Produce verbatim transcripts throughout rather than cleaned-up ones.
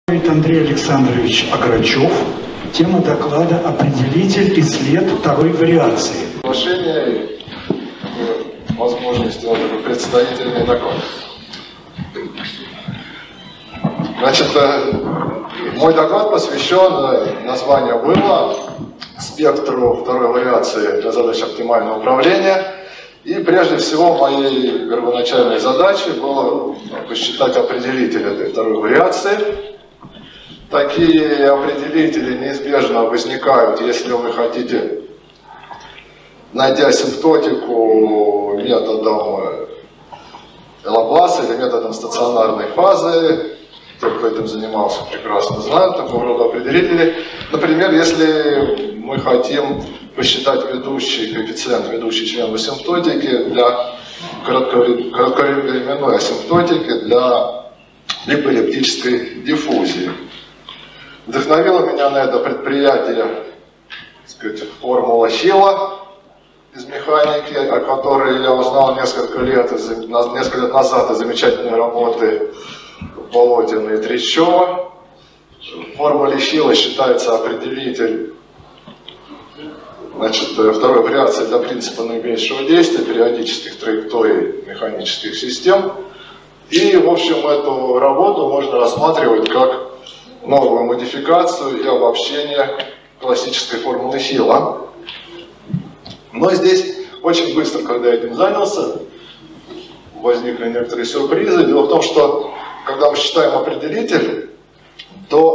Андрей Александрович Ограчев. Тема доклада «Определитель и след второй вариации». Приглашение и возможность сделать такой представительный доклад. Значит, мой доклад посвящен, название было, спектру второй вариации для задач оптимального управления. И прежде всего моей первоначальной задачей было посчитать определитель этой второй вариации. Такие определители неизбежно возникают, если вы хотите, найти асимптотику методом Лапласа или методом стационарной фазы. Те, кто этим занимался, прекрасно знают такого рода определители. Например, если мы хотим посчитать ведущий коэффициент, ведущий член в асимптотике для кратковременной асимптотики для липоэллиптической диффузии. Вдохновило меня на это предприятие, так сказать, формула Хилла из механики, о которой я узнал несколько лет, несколько лет назад из замечательной работы Болотина и Трещева. В формуле Хилла считается определитель, значит, второй вариации для принципа наименьшего действия периодических траекторий механических систем. И, в общем, эту работу можно рассматривать как новую модификацию и обобщение классической формулы Хилла. Но здесь очень быстро, когда я этим занялся, возникли некоторые сюрпризы. Дело в том, что когда мы считаем определитель, то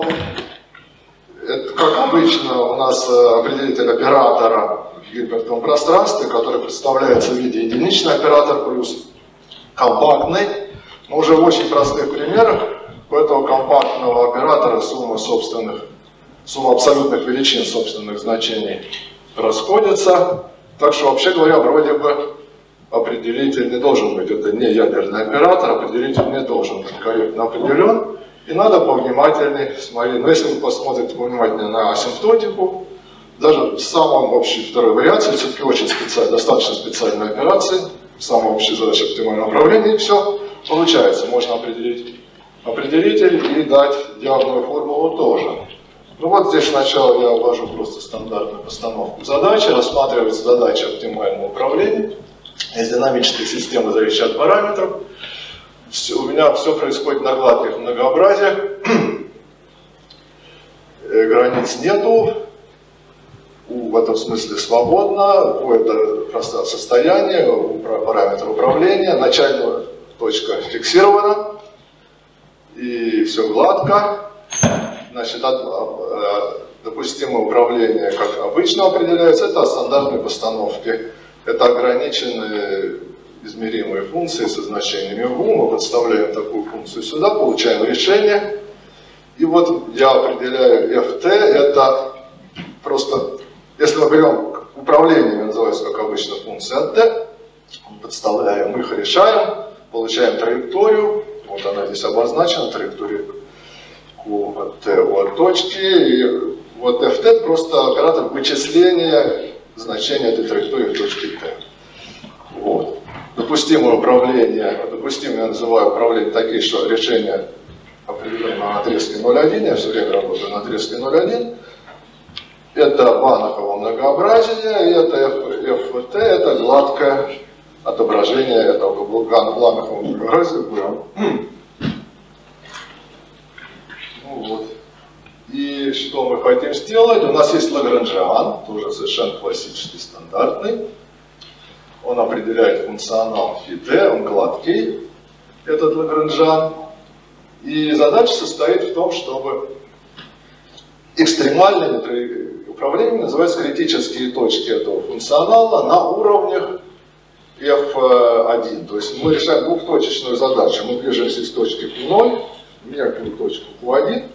это, как обычно, у нас определитель оператора в гильбертовом пространстве, который представляется в виде единичный оператор плюс компактный. Но уже в очень простых примерах у этого компактного оператора сумма собственных, сумма абсолютных величин собственных значений расходится. Так что, вообще говоря, вроде бы определитель не должен быть, это не ядерный оператор, определитель не должен быть корректно определен. И надо повнимательнее смотреть. Но если вы посмотрите повнимательнее на асимптотику, даже в самом общей второй вариации, все-таки очень специальной, достаточно специальной операции, в самой общей задаче оптимального управления, и все получается. Можно определить определитель и дать диагональную формулу тоже. Ну вот здесь сначала я ввожу просто стандартную постановку задачи, рассматривается задача оптимального управления. Из динамической системы зависит от параметров. Все, у меня все происходит на гладких многообразиях. Границ нету. У, в этом смысле свободно. У это просто состояние, у параметра управления. Начальная точка фиксирована. И все гладко. Значит, допустимое управление, как обычно определяется, это стандартные постановки. Это ограниченные измеримые функции со значениями в у. Мы подставляем такую функцию сюда, получаем решение. И вот я определяю эф тэ, это просто, если мы берем управление, называется как обычно функция t, подставляем их, решаем, получаем траекторию. Вот она здесь обозначена, траектория Q от T от точки. И вот эф тэ просто оператор вычисления значения этой траектории в точке T. Вот. Допустимое управление, допустимое я называю управление такие, что решение определено на отрезке ноль один, я все время работаю на отрезке ноль один. Это Банахово многообразие, и это эф тэ, это гладкое отображение этого Банахова многообразия. Ну, вот. И что мы хотим сделать? У нас есть Лагранжиан, тоже совершенно классический, стандартный. Он определяет функционал φt, он гладкий, этот Лагранжиан. И задача состоит в том, чтобы экстремальными управлениями называются критические точки этого функционала на уровнях эф один. То есть мы решаем двухточечную задачу. Мы движемся из точки Q ноль в некую точку Q один.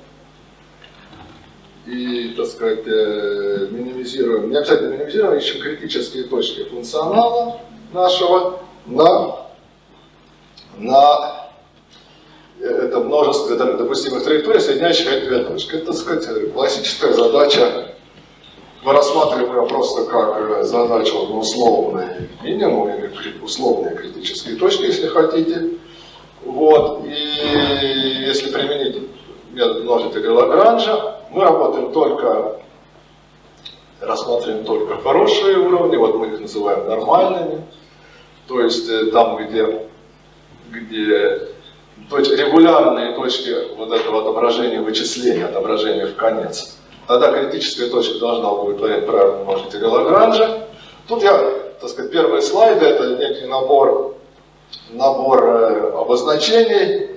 И, так сказать, минимизируем, не обязательно минимизируем, ищем критические точки функционала нашего на, на это множество это допустимых траекторий, соединяющих эти две точки. Это, так сказать, классическая задача. Мы рассматриваем ее просто как задачу на условный минимум или условные критические точки, если хотите. Вот. И если применить метод множителя Лагранжа. Мы работаем только, рассматриваем только хорошие уровни, вот мы их называем нормальными. То есть там, где, где точ, регулярные точки вот этого отображения вычисления, отображения в конец. Тогда критическая точка должна удовлетворять правильный множитель Лагранжа. Тут я, так сказать, первые слайды, это некий набор, набор э, обозначений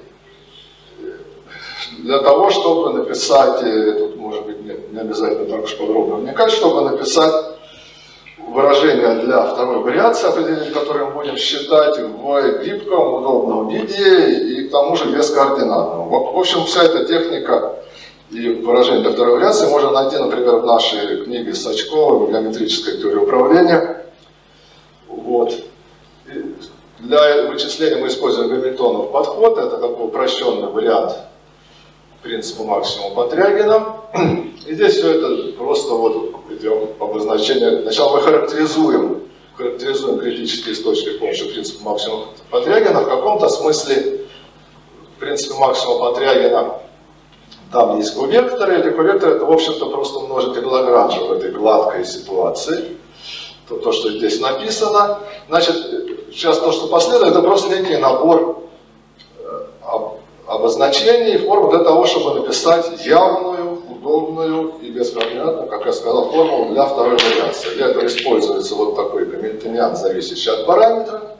для того, чтобы написать, тут может быть не, не обязательно так уж подробно вникать, чтобы написать выражение для второй вариации, определить, которое мы будем считать в гибком, удобном виде и к тому же бескоординатном. В общем, вся эта техника и выражение для второй вариации можно найти, например, в нашей книге Сачкова «Геометрическая теория управления». Вот. Для вычисления мы используем Гамильтонов подход, это такой упрощенный вариант принципа максимума Потрягина. И здесь все это просто вот идем обозначение. Сначала мы характеризуем, характеризуем критические точки с помощью принципа максимума Потрягина. В каком-то смысле в принципе максимума Потрягина там есть ковекторы. Эти ковекторы это в общем-то просто множитель Лагранжа в этой гладкой ситуации. То, то, что здесь написано. Значит, сейчас то, что последует, это просто некий набор обозначений и форм для того, чтобы написать явную, удобную и бескоординатную, как я сказал, формулу для второй вариации. Для этого используется вот такой гамильтониан, зависящий от параметра.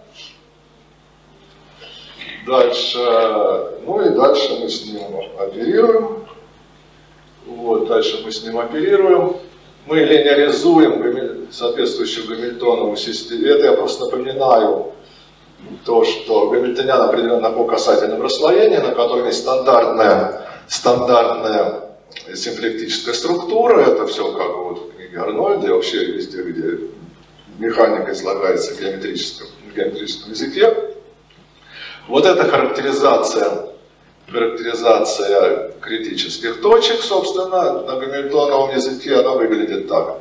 Дальше, ну и дальше мы с ним оперируем. Вот, дальше мы с ним оперируем. Мы линеаризуем соответствующую Гамильтонову систему. Это я просто напоминаю то, что гамильтониан определен по касательным расслоениям, на котором есть стандартная, стандартная симплектическая структура. Это все как бы вот в книге Арнольда и вообще везде, где механика излагается в геометрическом, в геометрическом языке. Вот эта характеризация, характеризация критических точек, собственно, на гамильтоновом языке, она выглядит так.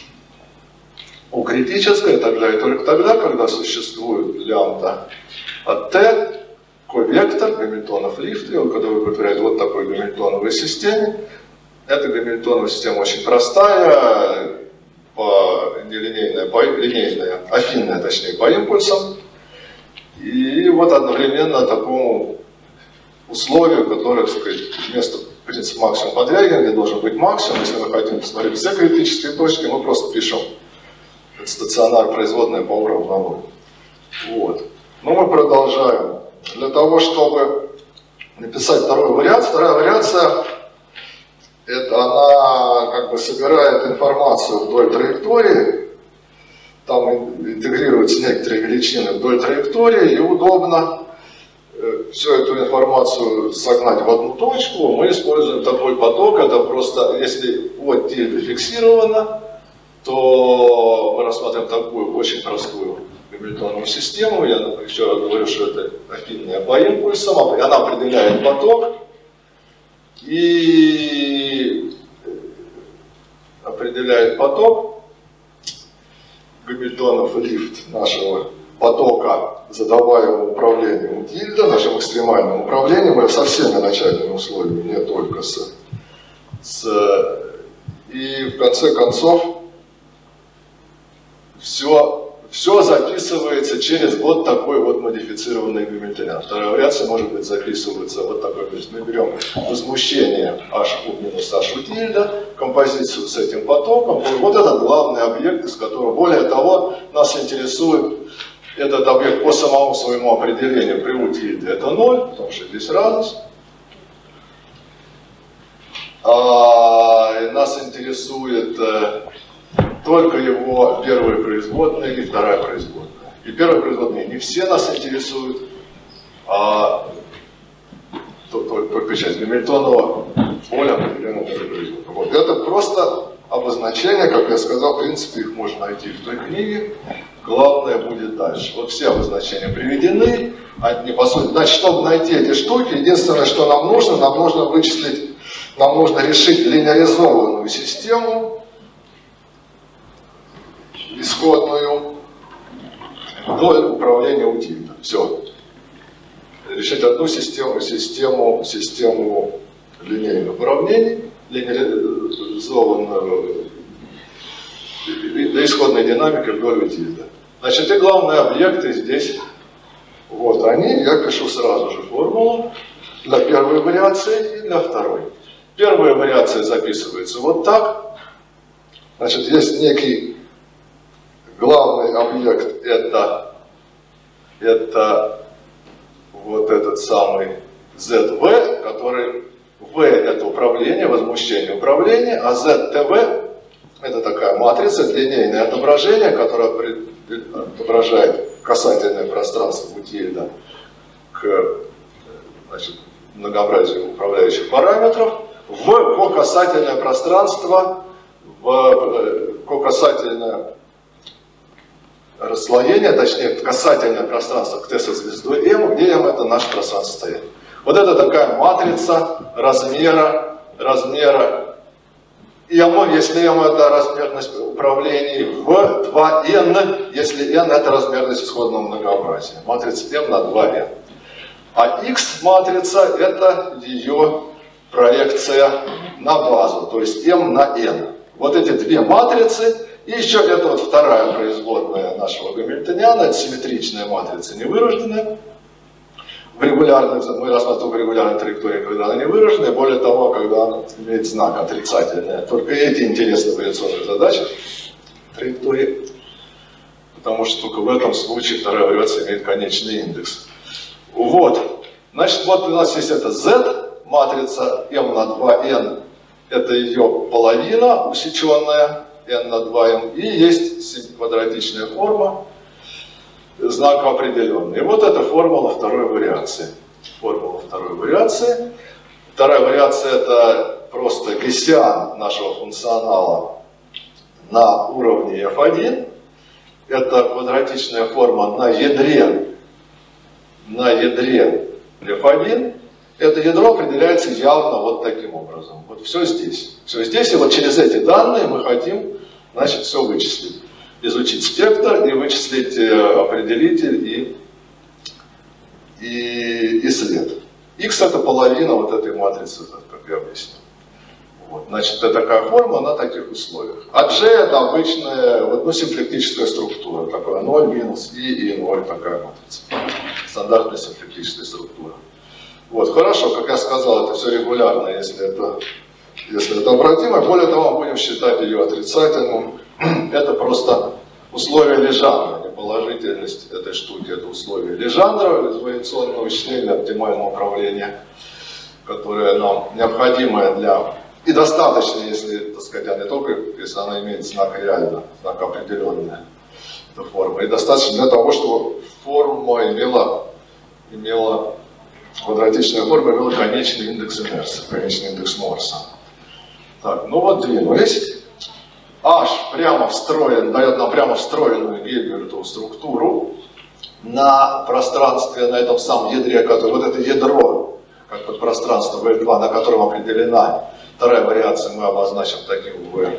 У критической тогда и только тогда, когда существует лямбда от t, ковектор, Гамильтонов лифт, который удовлетворяет вот такой гамильтоновой системе. Эта гамильтоновая система очень простая, по, нелинейная, по, линейная, афинная, точнее, по импульсам. И вот одновременно такому условию, которое, так сказать, вместо принципа максимума Потрягина, где должен быть максимум, если мы хотим посмотреть все критические точки, мы просто пишем стационар производная по уровню ноль. Вот. Но мы продолжаем. Для того, чтобы написать вторую вариацию, вторая вариация, это она как бы собирает информацию вдоль траектории, там интегрируются некоторые величины вдоль траектории, и удобно всю эту информацию согнать в одну точку. Мы используем такой поток, это просто, если от тильда фиксировано, то мы рассмотрим такую очень простую гамильтоновую систему. Я еще раз говорю, что это афинная по импульсам, она определяет поток и определяет поток. Гамильтонов лифт нашего потока, задаваемого управлением тильда, нашим экстремальным управлением, со всеми начальными условиями, не только с, с... И в конце концов все, все записывается через вот такой вот модифицированный гамильтониан. Вторая вариация может быть записывается вот такой. То есть мы берем возмущение h куб минус h у тильда, композицию с этим потоком. Вот этот главный объект, из которого, более того, нас интересует этот объект по самому своему определению при у тильда это ноль, потому что здесь радиус. А, нас интересует э, только его первая производная и вторая производная. И первая производная не все нас интересуют, а только часть гамильтонова поля определенного производного. Вот. Это просто обозначение, как я сказал, в принципе их можно найти в той книге. Главное будет дальше. Вот все обозначения приведены. Они, по сути, значит, чтобы найти эти штуки, единственное, что нам нужно, нам нужно вычислить, нам нужно решить линеаризованную систему, исходную, до управления у тильда. Все. Решить одну систему, систему, систему линейных уравнений, линеализованную до исходной динамики вдоль утильда. Значит, и главные объекты здесь, вот они, я пишу сразу же формулу для первой вариации и для второй. Первая вариация записывается вот так. Значит, есть некий главный объект, это, это вот этот самый зет ви, который V это управление, возмущение управления, а зет ти ви это такая матрица, линейное отображение, которое отображает касательное пространство утильда к, значит, многообразию управляющих параметров, в кокасательное пространство, в кокасательное расслоение, точнее касательное пространство к Т со звездой М, где М это наше пространство стоит. Вот это такая матрица размера, размера И м, если m это размерность управлений, в два эн, если n это размерность исходного многообразия. Матрица m на два эн. А x матрица это ее проекция на базу, то есть m на n. Вот эти две матрицы, и еще это вот вторая производная нашего гамильтониана, это симметричная матрица невырожденная. В регулярной, мы рассматриваем в регулярной траектории, когда она не выражена, и более того, когда она имеет знак отрицательный. Только эти интересны в вариационных задачах траектории, потому что только в этом случае вторая вариация имеет конечный индекс. Вот. Значит, вот у нас есть эта Z, матрица m на два эн, это ее половина усеченная, n на два м, и есть квадратичная форма, знак определенный. И вот это формула второй вариации. Формула второй вариации. Вторая вариация это просто гессиан нашего функционала на уровне эф один. Это квадратичная форма на ядре, на ядре эф один. Это ядро определяется явно вот таким образом. Вот все здесь. Все здесь, и вот через эти данные мы хотим, значит, все вычислить. Изучить спектр и вычислить определитель и, и, и след. X это половина вот этой матрицы, как я объяснил. Вот, значит, это такая форма на таких условиях. А G это обычная, вот, ну, симплектическая структура, такая ноль минус и и ноль, такая матрица. Стандартная симплектическая структура. Вот, хорошо, как я сказал, это все регулярно, если это, если это обратимо. Более того, мы будем считать ее отрицательным. Это просто условие Лежандра, неположительность этой штуки, это условие Лежандра, вариационного вычисления оптимального управления, которое нам необходимое для... И достаточно, если, так сказать, а не только, если она имеет знак реально, знак определенная, эта форма. И достаточно для того, чтобы форма имела, имела квадратичная форма, имела конечный индекс инерции, конечный индекс Морса. Так, ну вот двинулись. H прямо встроен, дает нам прямо встроенную Гильбертову структуру на пространстве, на этом самом ядре, который, вот это ядро, как вот пространство вэ два, на котором определена вторая вариация, мы обозначим таким V,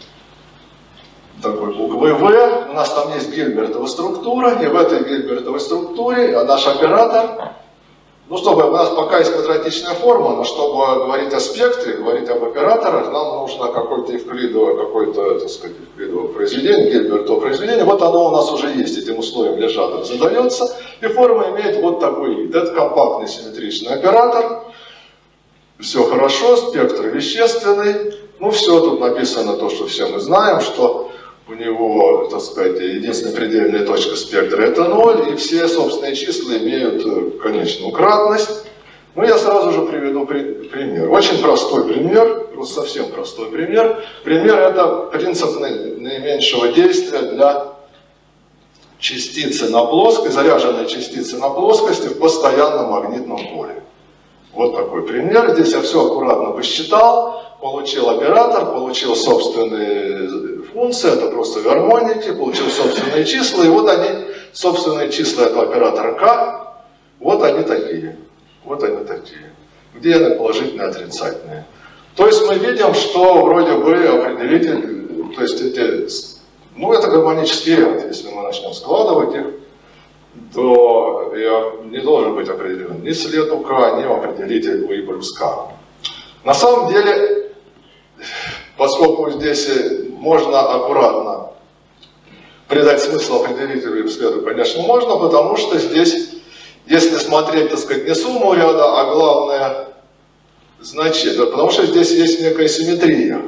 такой буквой V. У нас там есть Гильбертова структура, и в этой Гильбертовой структуре наш оператор, ну, чтобы у нас пока есть квадратичная форма, но чтобы говорить о спектре, говорить об операторах, нам нужно какое-то евклидовое, какое-то, так сказать, евклидовое произведение, Гильбертово произведение. Вот оно у нас уже есть, этим условием Лежандра задается, и форма имеет вот такой вид. Это компактный симметричный оператор. Все хорошо, спектр вещественный. Ну, все тут написано то, что все мы знаем, что у него, так сказать, единственная предельная точка спектра это ноль, и все собственные числа имеют конечную кратность. Ну, я сразу же приведу при, пример. Очень простой пример, просто совсем простой пример. Пример это принцип наименьшего действия для частицы на плоскости, заряженной частицы на плоскости в постоянном магнитном поле. Вот такой пример. Здесь я все аккуратно посчитал, получил оператор, получил собственные функции, это просто гармоники, получил собственные числа, и вот они, собственные числа этого оператора К, вот они такие, вот они такие, где n положительные, отрицательные. То есть мы видим, что вроде бы определитель, то есть эти, ну это гармонический ряд, если мы начнем складывать их, то не должен быть определен ни след у К, ни определитель у И плюс К. На самом деле, поскольку здесь можно аккуратно придать смысл определителю следу, конечно, можно, потому что здесь, если смотреть, так сказать, не сумму ряда, а главное значение, потому что здесь есть некая симметрия.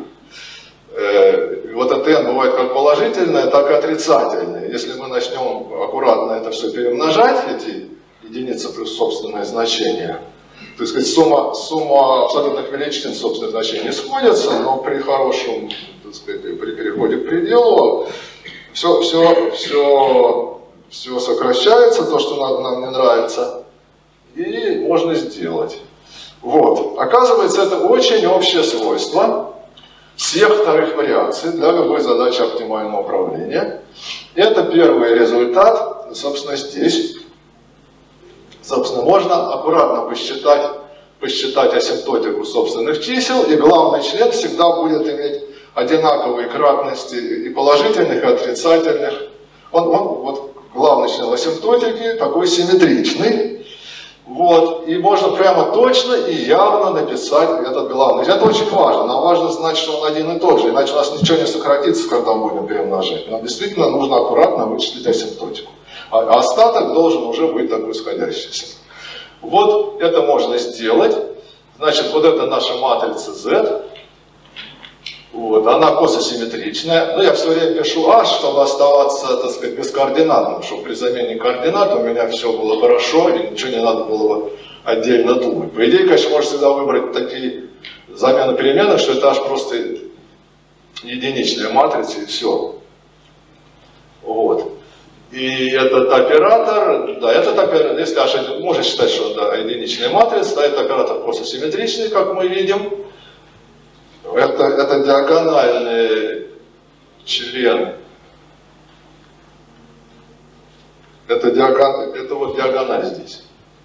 Вот это n бывает как положительное, так и отрицательное. Если мы начнем аккуратно это все перемножать, эти единицы плюс собственное значение, то есть сумма, сумма абсолютных величин собственных значений сходится, но при хорошем, так сказать, при переходе к пределу все, все, все, все сокращается, то, что нам, нам не нравится, и можно сделать. Вот. Оказывается, это очень общее свойство всех вторых вариаций для любой задачи оптимального управления. Это первый результат, собственно, здесь. Собственно, можно аккуратно посчитать, посчитать асимптотику собственных чисел, и главный член всегда будет иметь одинаковые кратности и положительных, и отрицательных. Он, он вот, главный член асимптотики такой симметричный. Вот, и можно прямо точно и явно написать этот главный. Это очень важно. Нам важно знать, что он один и тот же, иначе у нас ничего не сократится, когда мы будем перемножать. Нам действительно нужно аккуратно вычислить асимптотику. А остаток должен уже быть такой сходящийся. Вот это можно сделать. Значит, вот это наша матрица Z. Вот, она кососимметричная. Но я все время пишу H, чтобы оставаться, так сказать, бескоординатным, чтобы при замене координат у меня все было хорошо и ничего не надо было отдельно думать. По идее, конечно, можно всегда выбрать такие замены переменных, что это H просто единичная матрица и все. Вот. И этот оператор, да, этот оператор, если H можно считать, что это единичная матрица, да, этот оператор кососимметричный, как мы видим. Это, это диагональный член. Это, диагон, это вот диагональ здесь.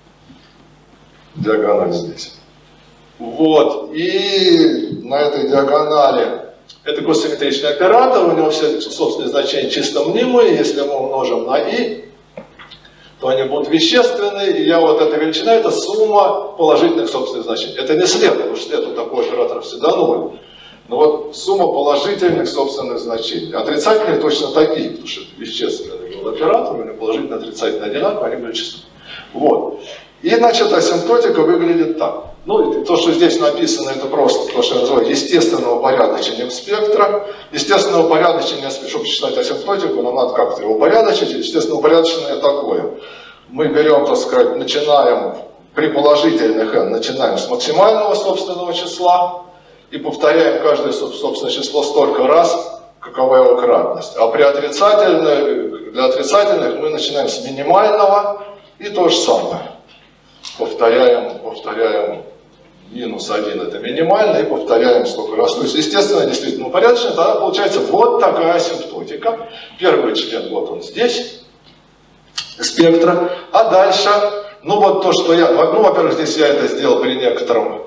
Диагональ здесь. Вот. И на этой диагонали это кососимметричный оператор, у него все собственные значения чисто мнимые. Если мы умножим на i, то они будут вещественные, и я вот эта величина, это сумма положительных собственных значений. Это не след, потому что след у такого оператора всегда ноль. Но вот сумма положительных собственных значений. Отрицательные точно такие, потому что это вещественный был оператор, у него положительные и отрицательные одинаковые, они были численные. Вот. И, значит, асимптотика выглядит так. Ну, то, что здесь написано, это просто то, что я называю естественного упорядочением спектра. Естественное упорядочение, чтобы считать асимптотику, нам надо как-то его упорядочить. Естественное упорядочение такое. Мы берем, так сказать, начинаем при положительных n, начинаем с максимального собственного числа и повторяем каждое собственное число столько раз, какова его кратность. А при отрицательных, для отрицательных мы начинаем с минимального и то же самое. Повторяем, повторяем минус один, это минимально, и повторяем столько раз. То есть, естественно, действительно упорядочено, тогда получается вот такая асимптотика. Первый член, вот он здесь, спектра. А дальше, ну вот то, что я, ну, во-первых, здесь я это сделал при некотором,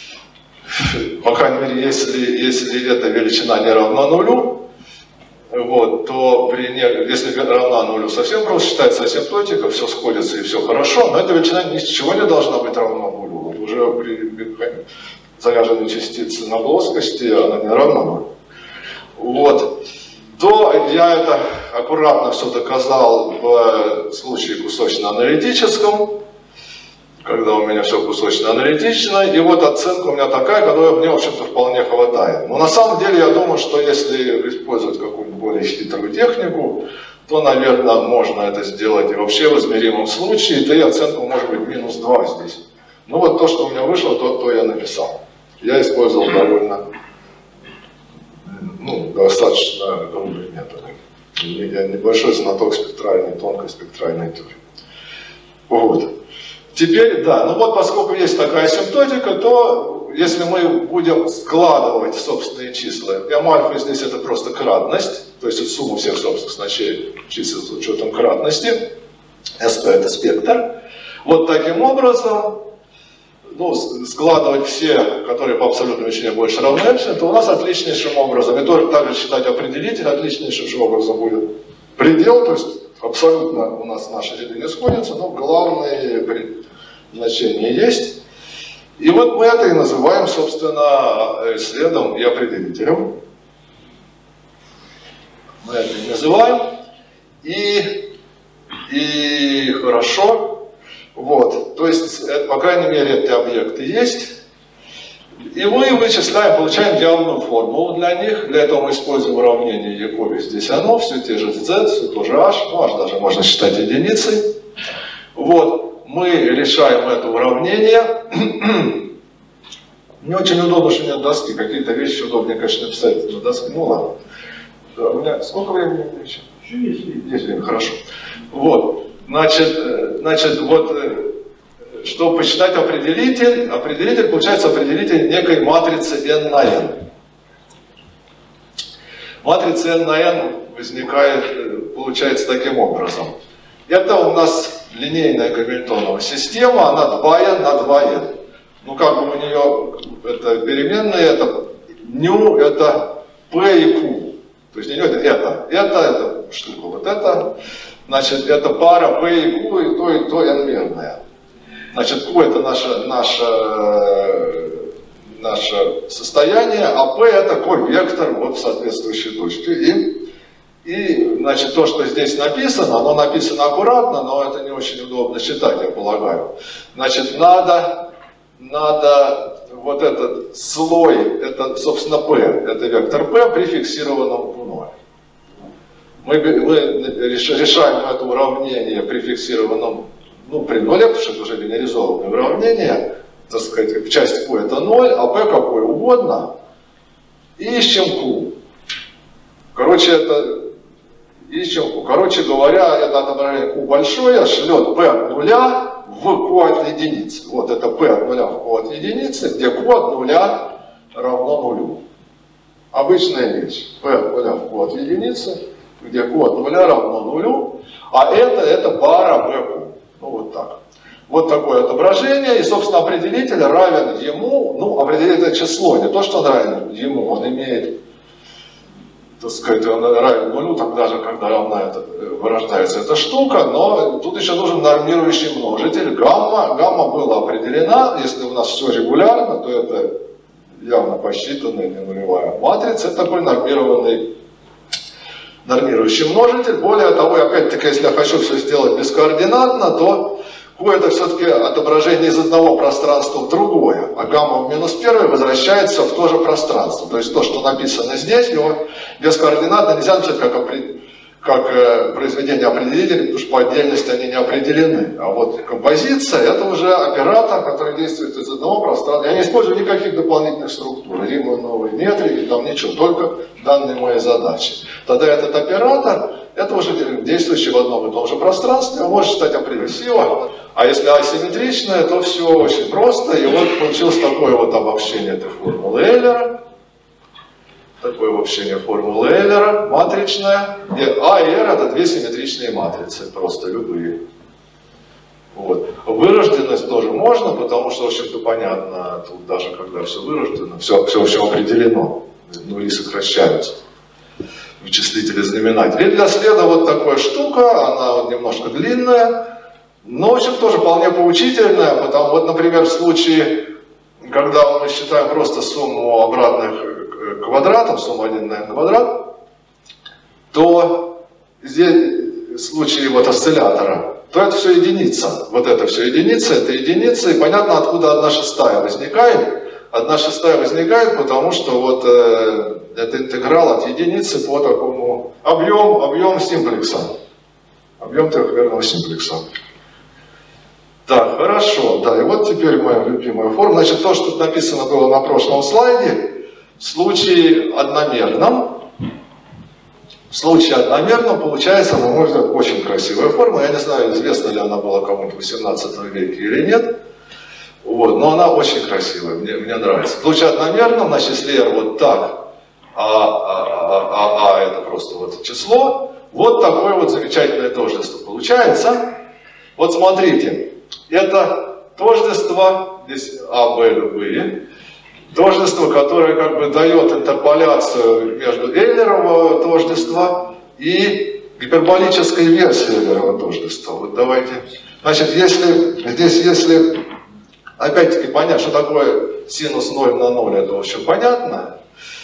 по крайней мере, если, если эта величина не равна нулю, вот, то при, если равна нулю, совсем просто считается асимптотика, все сходится и все хорошо, но эта величина ничего не должна быть равна нулю. Вот уже при заряженной частице на плоскости она не равна нулю. Вот. То я это аккуратно все доказал в случае кусочно-аналитическом, когда у меня все кусочно-аналитично, и вот оценка у меня такая, которая мне, в общем-то, вполне хватает. Но на самом деле я думаю, что если использовать какую-нибудь более хитрую технику, то, наверное, можно это сделать и вообще в измеримом случае, то и оценка может быть минус два здесь. Ну вот то, что у меня вышло, то, то я написал. Я использовал довольно, ну, достаточно грубые методы. Я небольшой знаток спектральной, тонкой спектральной теории. Вот. Теперь, да, ну вот поскольку есть такая асимптотика, то если мы будем складывать собственные числа, m альфа здесь это просто кратность, то есть это сумма всех собственных значений чисел с учетом кратности, sp это спектр. Вот таким образом, ну, складывать все, которые по абсолютной величине больше равны эпсилон, то у нас отличнейшим образом, и тоже также считать определитель, отличнейшим образом будет предел, то есть абсолютно у нас наши ряды не сходятся, но главные значения есть. И вот мы это и называем, собственно, следом и определителем. Мы это и называем. И, и хорошо. Вот. То есть, по крайней мере, эти объекты есть. И мы вычисляем, получаем явную формулу для них. Для этого мы используем уравнение Якове. Здесь оно, все те же z, все то же h. Ну, h даже можно считать единицей. Вот. Мы решаем это уравнение. Мне очень удобно, что нет доски. Какие-то вещи удобнее, конечно, написать на доске. Ну ладно. Да, у меня сколько времени еще? Еще есть. Есть время, хорошо. Вот. Значит, значит, вот, чтобы посчитать определитель, определитель получается определитель некой матрицы n на n. Матрица n на n возникает, получается таким образом. Это у нас линейная гамильтонова система, она два эн на два эн. Ну, как бы у нее это переменные, это ню, это p и q. То есть не это, это, это, это штука, вот это. Значит, это пара p и q, и то, и то n-мерная. Значит, q это наше, наше, наше состояние, а p это ковектор вот в соответствующей точке. И, и, значит, то, что здесь написано, оно написано аккуратно, но это не очень удобно читать, я полагаю. Значит, надо, надо вот этот слой, это, собственно, p, это вектор p, прификсированным в ноль. Мы, мы решаем это уравнение прификсированным, ну, при нуле, потому что это уже линеаризованное уравнение, так сказать, часть q это ноль, а p какой угодно, и ищем q. Короче, это ищем q. Короче говоря, это отображение q большое шлет p от нуля в q от единицы. Вот это p от нуля в q от единицы, где q от нуля равно нулю. Обычная вещь. P от нуля в q от единицы, где q от нуля равно нулю, а это, это пара bq. Ну вот так. Вот такое отображение, и, собственно, определитель равен ему, ну, определитель это число, не то, что он равен ему, он имеет, так сказать, он равен нулю, тогда же, когда равна это, вырождается эта штука, но тут еще нужен нормирующий множитель. Гамма, гамма была определена, если у нас все регулярно, то это явно посчитанная не нулевая матрица, это такой нормированный нормирующий множитель. Более того, опять-таки, если я хочу все сделать бескоординатно, то q это все-таки отображение из одного пространства в другое, а гамма в минус первое возвращается в то же пространство. То есть то, что написано здесь, его бескоординатно нельзя написать как, как э, произведение определителей, потому что по отдельности они не определены. А вот композиция это уже оператор, который действует из одного пространства. Я не использую никаких дополнительных структур, римановой метрики, там ничего, только данные моей задачи. Тогда этот оператор, это уже действующий в одном и том же пространстве, он может стать апрессиво. А если асимметричное, то все очень просто. И вот получилось такое вот обобщение этой формулы Эйлера. Такое обобщение формулы Эйлера, матричное, где А и R это две симметричные матрицы, просто любые. Вот. Вырожденность тоже можно, потому что, в общем-то, понятно, тут даже когда все вырождено, все, все в общем определено, нули сокращаются. Вычислители знаменателей. И для следа вот такая штука, она вот немножко длинная, но, в общем, тоже вполне поучительная, потому вот, например, в случае, когда мы считаем просто сумму обратных квадратов, сумму один на n квадрат, то здесь, в случае вот осциллятора, то это все единица. Вот это все единица, это единица, и понятно, откуда одна шестая возникает. Одна шестая возникает, потому что вот э, это интеграл от единицы по такому объем, объем симплекса. Объем трехмерного симплекса. Так, хорошо, да, и вот теперь моя любимая форма. Значит, то, что тут написано было на прошлом слайде, в случае одномерном, в случае одномерном получается, на мой взгляд, очень красивая форма. Я не знаю, известна ли она была кому-нибудь в восемнадцатом веке или нет. Вот, но она очень красивая, мне, мне нравится. В случае одномерном, значит, если R вот так, а, а, а, а, а это просто вот число, вот такое вот замечательное тождество получается. Вот смотрите, это тождество, здесь А, Б любые, тождество, которое как бы дает интерполяцию между Эйлерового тождества и гиперболической версией Эйлерова тождества. Вот давайте, значит, если здесь, если Опять-таки понять, что такое синус ноль на ноль, это очень понятно.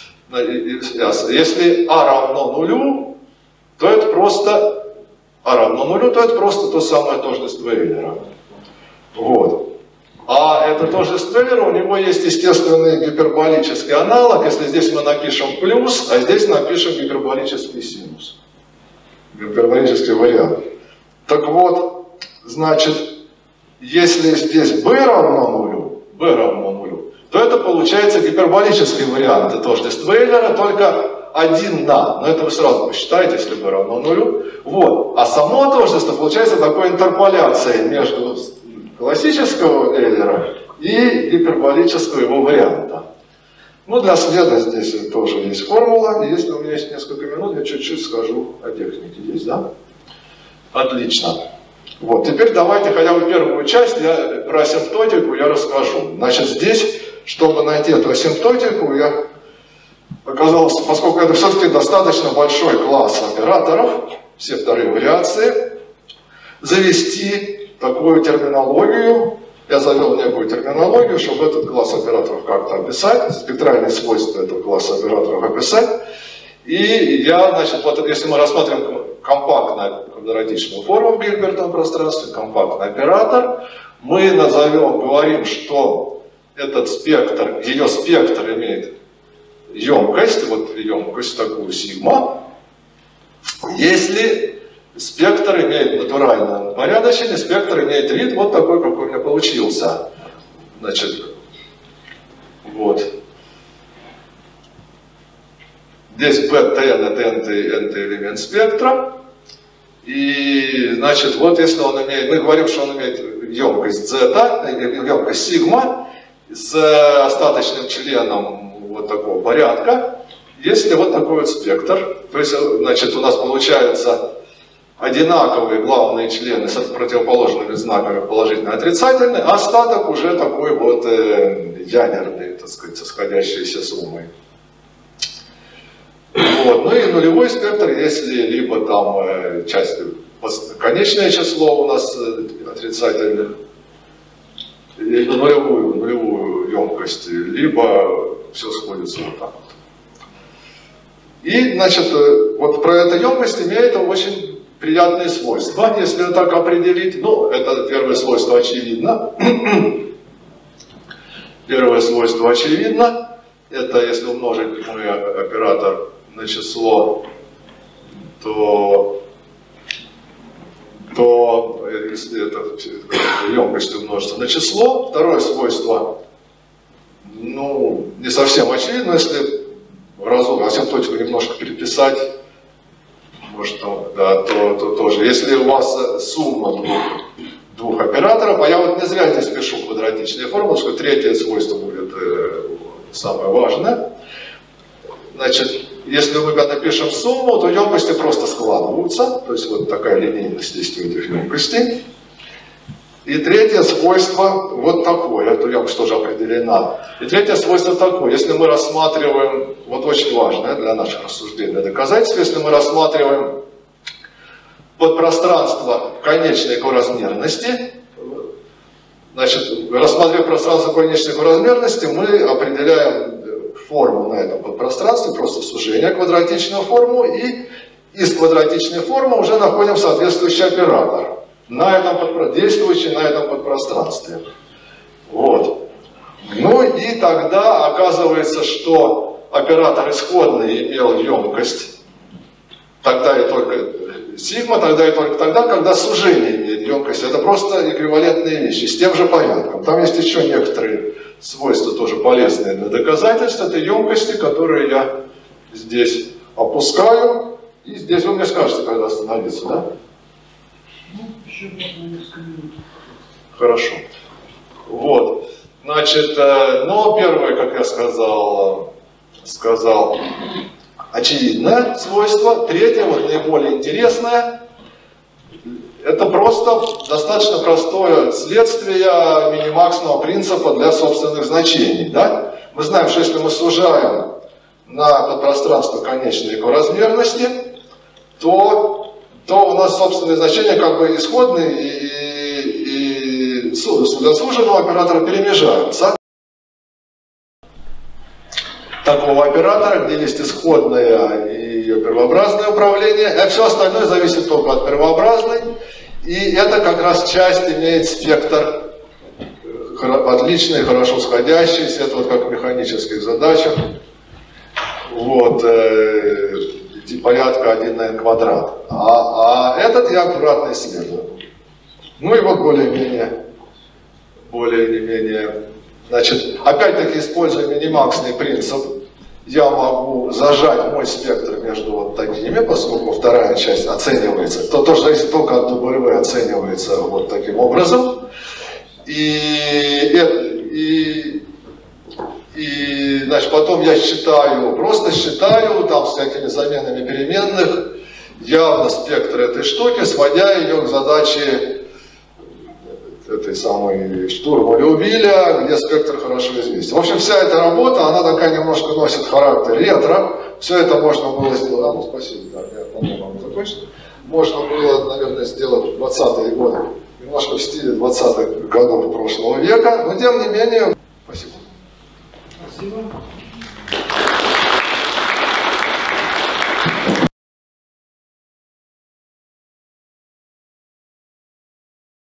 Если а равно нулю, то это просто а равно нулю, то это просто то самое тождество Эйлера. Вот. А это тождество Эйлера, у него есть естественный гиперболический аналог. Если здесь мы напишем плюс, а здесь напишем гиперболический синус. Гиперболический вариант. Так вот, значит, если здесь b равно нулю, b равно нулю, то это получается гиперболический вариант тождества Эйлера, только один на. Но это вы сразу посчитаете, если b равно нулю. Вот. А само тождество получается такой интерполяцией между классического Эйлера и гиперболического его варианта. Ну, для следа здесь тоже есть формула. И если у меня есть несколько минут, я чуть-чуть скажу о технике. Есть, да? Отлично. Вот, теперь давайте хотя бы первую часть, я про асимптотику я расскажу. Значит, здесь, чтобы найти эту асимптотику, я оказалось, поскольку это все-таки достаточно большой класс операторов, все вторые вариации, завести такую терминологию. Я завел некую терминологию, чтобы этот класс операторов как-то описать, спектральные свойства этого класса операторов описать. И я, значит, вот если мы рассмотрим компактную квадратичную форму в Гильбертовом пространстве, компактный оператор, мы назовем, говорим, что этот спектр, ее спектр имеет емкость, вот емкость такую сигма, если спектр имеет натуральное упорядочение, спектр имеет вид вот такой, какой у меня получился. Значит, вот. Здесь btn это nth элемент спектра. И, значит, вот если он имеет, мы говорим, что он имеет емкость зета, емкость сигма с остаточным членом вот такого порядка, если вот такой вот спектр, то есть, значит, у нас получается одинаковые главные члены с противоположными знаками положительный и отрицательный, а остаток уже такой вот э, ядерный, так сказать, сходящийся суммой. Вот. Ну и нулевой спектр, если либо там э, часть, конечное число у нас э, отрицательных, нулевую, нулевую емкость, либо все сходится вот так вот. И, значит, вот про эту емкость имеет очень приятные свойства, если так определить. Ну, это первое свойство очевидно. Первое свойство очевидно. Это если умножить мой оператор на число, то, то если эта емкость умножится на число. Второе свойство, ну, не совсем очевидно, если в разум асимптотику немножко переписать, может, да, то, то тоже. Если у вас сумма двух, двух операторов, а я вот не зря здесь пишу квадратичные формулы, что третье свойство будет э, самое важное. Значит, если мы напишем сумму, то емкости просто складываются, то есть вот такая линейность есть у этих емкостей. И третье свойство вот такое, эта емкость тоже определена. И третье свойство такое, если мы рассматриваем, вот очень важное для наших рассуждений доказательства, если мы рассматриваем подпространство конечной коразмерности, значит, рассматривая пространство конечной коразмерности, мы определяем форму на этом подпространстве, просто сужение квадратичную форму, и из квадратичной формы уже находим соответствующий оператор. На этом, действующий на этом подпространстве. Вот. Ну и тогда оказывается, что оператор исходный имел емкость тогда и только сигма, тогда и только тогда, когда сужение имеет емкость. Это просто эквивалентные вещи с тем же порядком. Там есть еще некоторые свойства тоже полезные для доказательств. Это емкости, которые я здесь опускаю. И здесь вы мне скажете, когда остановиться, да? Хорошо. Вот. Значит, ну, первое, как я сказал, сказал, очевидное свойство. Третье, вот наиболее интересное, это просто достаточно простое следствие минимаксного принципа для собственных значений. Да? Мы знаем, что если мы сужаем на подпространство конечной коразмерности, то то у нас собственные значения как бы исходные и, и, и для суженного оператора перемежаются. Такого оператора, где есть исходное и первообразное управление, а все остальное зависит только от первообразной. И это как раз часть имеет спектр отличный, хорошо сходящийся, это вот как в механических задачах. Вот, э, порядка один на n квадрат. А, а этот я аккуратно исследую. Ну и вот более-менее, более-менее, значит, опять-таки используя минимаксный принцип, я могу зажать мой спектр между вот такими, поскольку вторая часть оценивается, то тоже зависит только от W, оценивается вот таким образом. И, и, и значит, потом я считаю, просто считаю там с всякими заменами переменных явно спектр этой штуки, сводя ее к задаче этой самой штурма Леувиля, где спектр хорошо известен. В общем, вся эта работа, она такая немножко носит характер ретро. Все это можно было сделать. А, ну, спасибо, да, я по-моему закончил. Можно было, наверное, сделать в двадцатые годы. Немножко в стиле двадцатых годов прошлого века, но тем не менее, спасибо. Спасибо.